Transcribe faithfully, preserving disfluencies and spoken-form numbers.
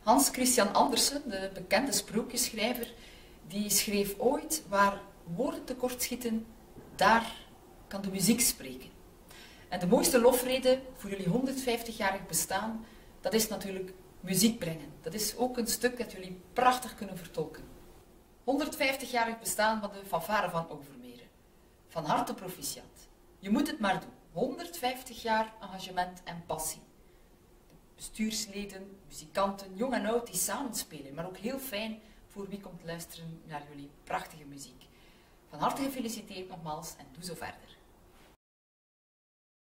Hans Christian Andersen, de bekende sprookjesschrijver, die schreef ooit: waar woorden tekortschieten, daar kan de muziek spreken. En de mooiste lofrede voor jullie honderdvijftigjarig bestaan, dat is natuurlijk muziek brengen. Dat is ook een stuk dat jullie prachtig kunnen vertolken. honderdvijftigjarig bestaan van de fanfare van Overmeren. Van harte proficiat. Je moet het maar doen. honderdvijftig jaar engagement en passie. Bestuursleden, muzikanten, jong en oud die samenspelen, maar ook heel fijn voor wie komt luisteren naar jullie prachtige muziek. Van harte gefeliciteerd nogmaals en doe zo verder.